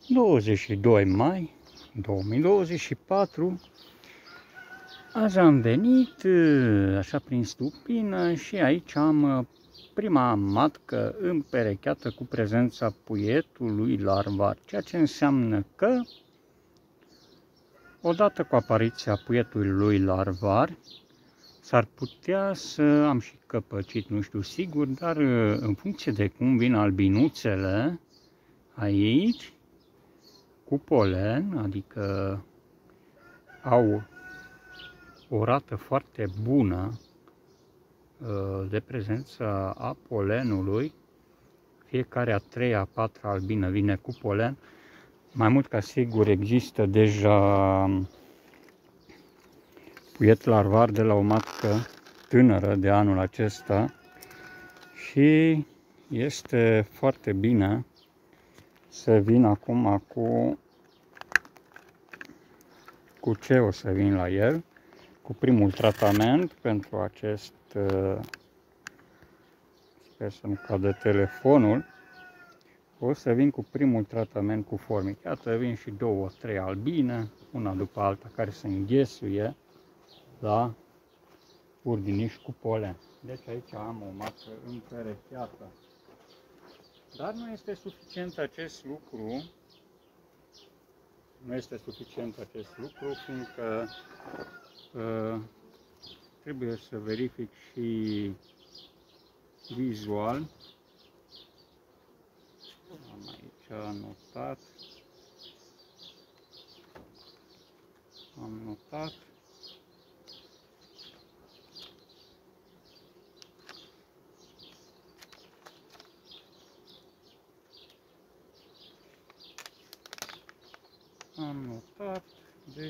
22 mai 2024. Azi am venit așa prin stupină și aici am prima matcă împerecheată cu prezența puietului larvar, ceea ce înseamnă că odată cu apariția puietului larvar s-ar putea să am și căpăcit, nu știu sigur, dar în funcție de cum vin albinuțele aici, cu polen, adică au o rată foarte bună de prezență a polenului, fiecare a treia, a patra albină vine cu polen, mai mult ca sigur există deja puiet larvar de la o matcă tânără de anul acesta și este foarte bine să vin acum cu ce o să vin la el, cu primul tratament pentru acest, sper să nu cadă telefonul, o să vin cu primul tratament cu formic. Iată, vin și 2-3 albine, una după alta, care se înghesuie la urdiniș cu polen. Deci aici am o matcă împerecheată. Dar nu este suficient acest lucru, fiindcă trebuie să verific și vizual. Am aici notat. Deci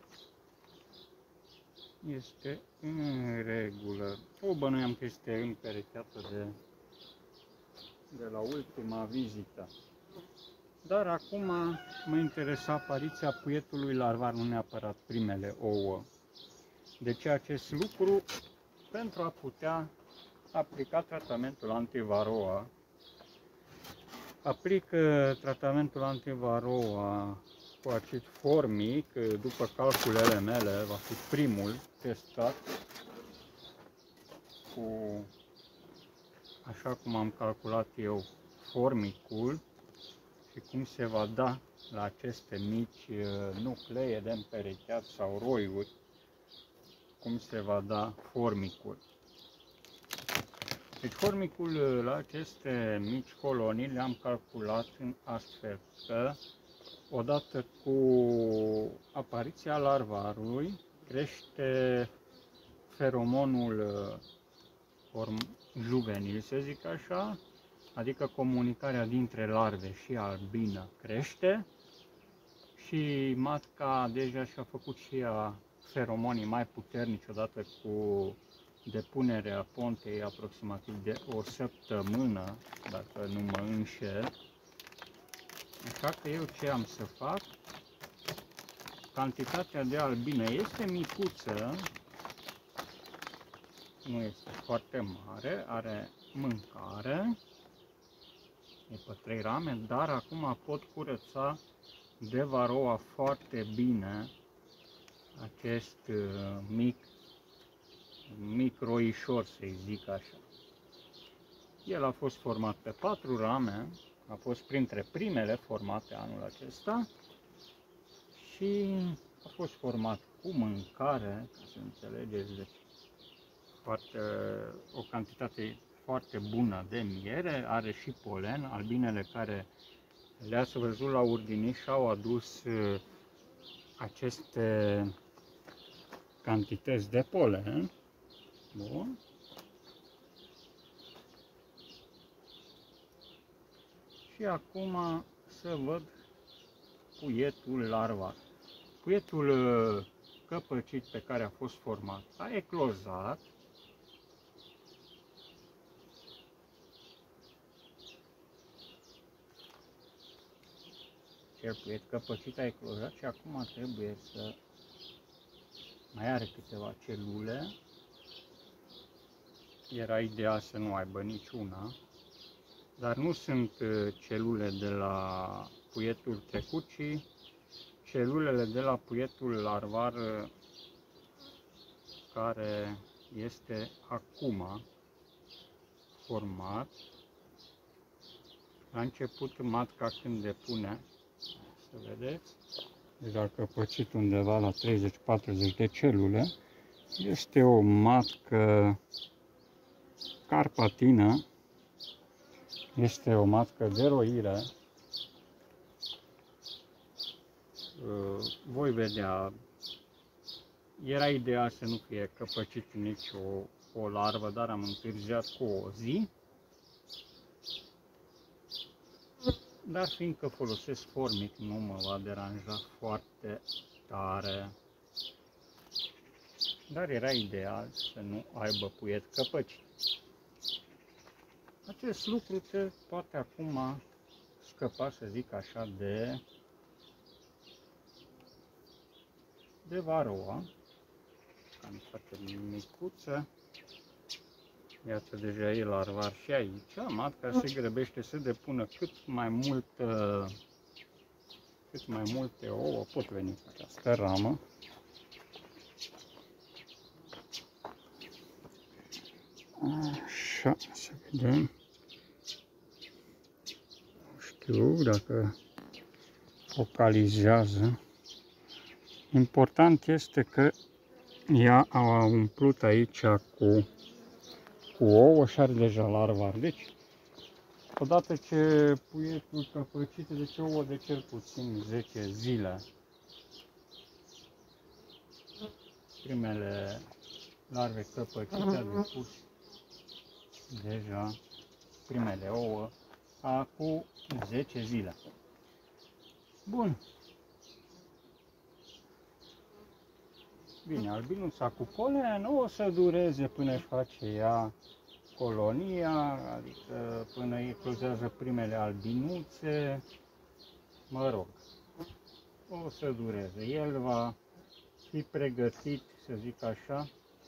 este în regulă. O bănuiam că este împerecheată de la ultima vizită. Dar acum mă interesa apariția puietului larvar, nu neapărat primele ouă. De ce acest lucru? Pentru a putea aplica tratamentul antivaroa. Aplic tratamentul antivaroa cu acid formic, după calculele mele, va fi primul testat cu, așa cum am calculat eu, formicul și cum se va da la aceste mici nuclee de împerecheat sau roiuri, cum se va da formicul. Deci formicul la aceste mici colonii le-am calculat în astfel că odată cu apariția larvarului crește feromonul juvenil, să zic așa, adică comunicarea dintre larve și albină crește și matca deja și-a făcut și ea feromonii mai puternici odată cu depunerea pontei aproximativ de o săptămână, dacă nu mă înșel. Așa că eu ce am să fac? Cantitatea de albine este micuță, nu este foarte mare, are mâncare, e pe 3 rame, dar acum pot curăța de varoa foarte bine acest mic roișor, să-i zic așa. El a fost format pe 4 rame, a fost printre primele formate anul acesta și a fost format cu mâncare, ca să înțelegeți, deci o cantitate foarte bună de miere, are și polen. Albinele care le-ați văzut la urdiniș au adus aceste cantități de polen. Bun. Și acum să văd puietul larvar. Puietul căpăcit pe care a fost format a eclozat. Cel puiet căpăcit a eclozat și acum trebuie să mai are câteva celule. Era ideal să nu aibă niciuna, dar nu sunt celule de la puietul trecut, ci celulele de la puietul larvar care este acum format. La început matca când depune, să vedeți, deci a căpăcit undeva la 30-40 de celule, este o matcă carpatină, este o matcă de roire. Voi vedea, era ideal să nu fie căpăcit nici o larvă, dar am întârziat cu o zi. Dar fiindcă folosesc formic, nu mă va deranja foarte tare. Dar era ideal să nu aibă puiet căpăcit. Acest lucru te poate acum scăpa, să zic așa, de varoa. Cam foarte micuță. Iată, deja e larvar și aici. Matca se grăbește să depună cât mai multe ouă. Pot veni cu această ramă. Așa, să vedem. Nu știu dacă focalizează. Important este că ea a umplut aici cu ouă și are deja larvar. Deci, odată ce puietul căpăcit, deci ouă de cel puțin 10 zile. Primele larve căpăcite au depus deja primele ouă acum 10 zile. Bun. Bine, albinuța cu polen o să dureze până își face ea colonia, adică până eclozează primele albinuțe, mă rog, o să dureze. El va fi pregătit, să zic așa,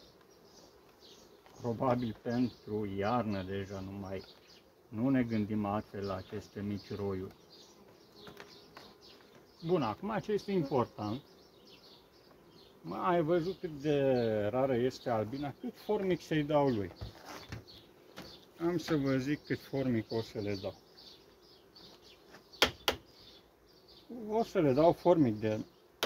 probabil pentru iarnă deja, nu ne gândim altfel la aceste mici roiuri. Bun, acum ce este important? Ai văzut cât de rară este albina, cât formic să-i dau lui. Am să vă zic cât formic o să le dau. O să le dau formic de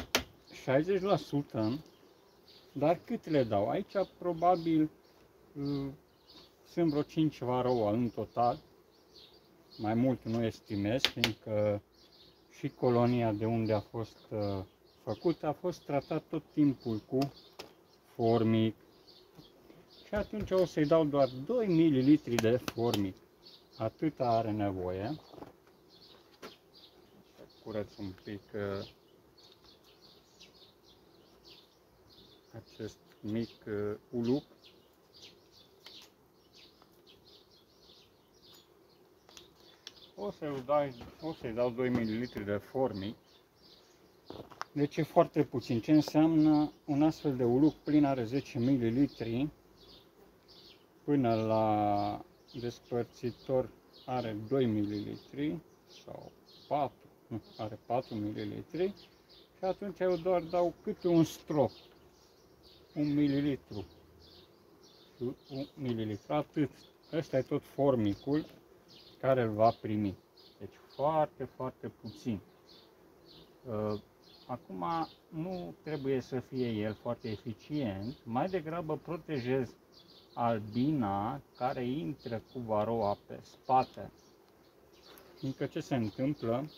60%, dar cât le dau? Aici probabil sunt vreo 5 varoa în total. Mai mult nu estimez, fiindcă și colonia de unde a fost făcut a fost tratat tot timpul cu formic. Și atunci o să-i dau doar 2 ml de formic. Atâta are nevoie. Să curăț un pic acest mic ulup. O să-i dau 2 ml de formic. Deci e foarte puțin. Ce înseamnă un astfel de ulup plin are 10 ml, până la despărțitor are 2 ml sau 4, nu, are 4 ml și atunci eu doar dau câte un strop, 1 ml, 1 ml, atât. Ăsta e tot formicul care îl va primi. Deci foarte, foarte puțin. Acum nu trebuie să fie el foarte eficient, mai degrabă protejez albina care intră cu varoa pe spate. Fiindcă ce se întâmplă?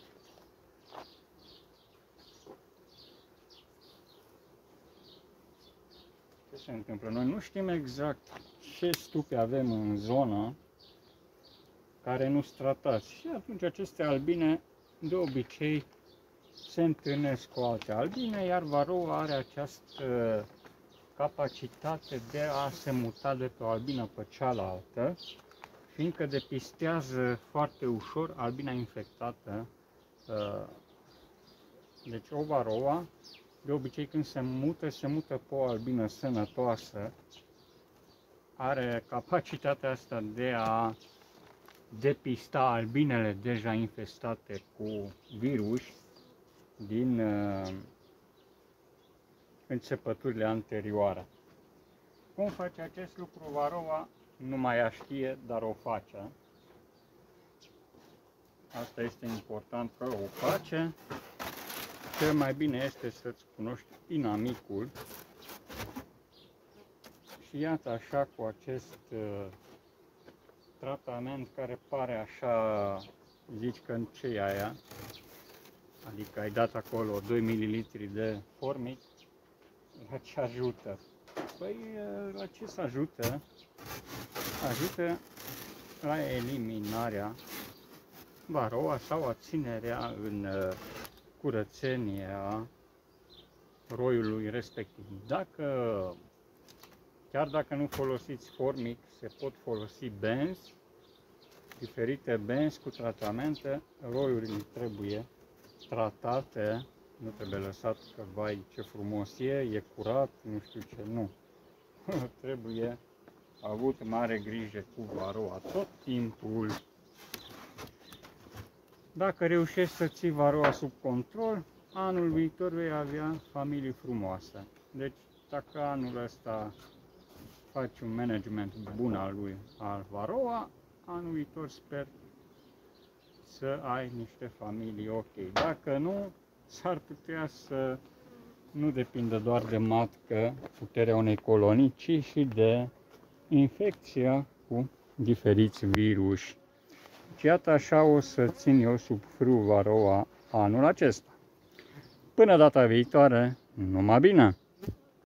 Noi nu știm exact ce stupe avem în zonă care nu sunt tratați. Și atunci aceste albine de obicei se întâlnesc cu alte albine, iar varoa are această capacitate de a se muta de pe o albină pe cealaltă, fiindcă depistează foarte ușor albina infectată. Deci o varoa, de obicei când se mută pe o albină sănătoasă, are capacitatea asta de a depista albinele deja infestate cu virus din începăturile anterioare. Cum face acest lucru Varroa? Nu mai ea știe, dar o face. Asta este important că o face. Cel mai bine este să-ți cunoști inamicul. Și iată așa cu acest tratament care pare așa, zici că în ce e aia, adică ai dat acolo 2 ml de formic, la ce ajută? Păi la ce să ajută? Ajută la eliminarea Varroa sau a ținerea în curățenie a roiului respectiv. Chiar dacă nu folosiți formic, se pot folosi benzi, diferite benzi cu tratamente. Roiurile trebuie tratate, nu trebuie lăsat că, vai, ce frumos e curat, nu știu ce, nu. Trebuie avut mare grijă cu Varroa tot timpul. Dacă reușești să ții Varroa sub control, anul viitor vei avea familii frumoase. Deci, dacă anul ăsta faci un management bun al Varroa, anul viitor sper să ai niște familii ok. Dacă nu, s-ar putea să nu depindă doar de matcă, puterea unei colonii, ci și de infecția cu diferiți viruși. Și iată așa o să țin eu sub frâu Varroa anul acesta. Până data viitoare, numai bine!